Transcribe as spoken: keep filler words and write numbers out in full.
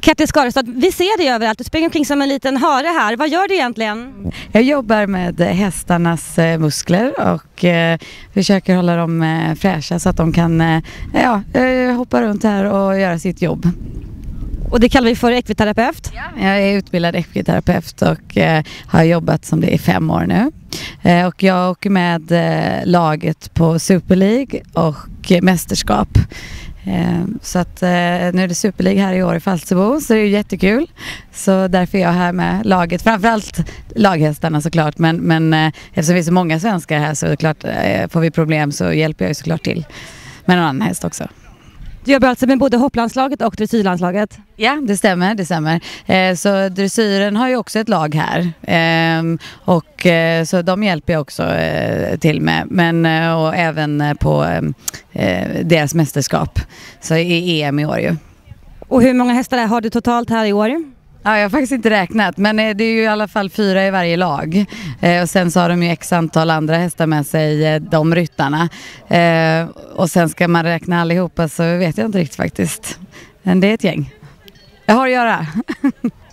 Kattis Skarestad, vi ser dig överallt. Du springer omkring som en liten hare här. Vad gör du egentligen? Jag jobbar med hästarnas muskler och eh, försöker hålla dem eh, fräscha så att de kan eh, ja, eh, hoppa runt här och göra sitt jobb. Och det kallar vi för ekviterapeut? Ja. Jag är utbildad ekviterapeut och eh, har jobbat som det i fem år nu. Eh, och jag åker med eh, laget på Super League och eh, mästerskap. Eh, så att eh, nu är det Super League här i år i Falsterbo, så det är ju jättekul. Så därför är jag här med laget, framförallt laghästarna såklart, men, men eh, eftersom vi är så många svenskar här så är det klart, eh, får vi problem så hjälper jag ju såklart till med någon annan häst också. Du jobbar alltså med både hopplandslaget och dressyrlandslaget? Ja, det stämmer, det stämmer. Eh, så dressyren har ju också ett lag här. Eh, och eh, så de hjälper jag också eh, till med. Men eh, och även på eh, deras mästerskap. Så i E M i år ju. Och hur många hästar har du totalt här i år? Ja, jag har faktiskt inte räknat, men det är ju i alla fall fyra i varje lag. Eh, och sen så har de ju x antal andra hästar med sig, eh, de ryttarna. Eh, och sen ska man räkna allihopa så vet jag inte riktigt faktiskt. Men det är ett gäng. Jag har att göra.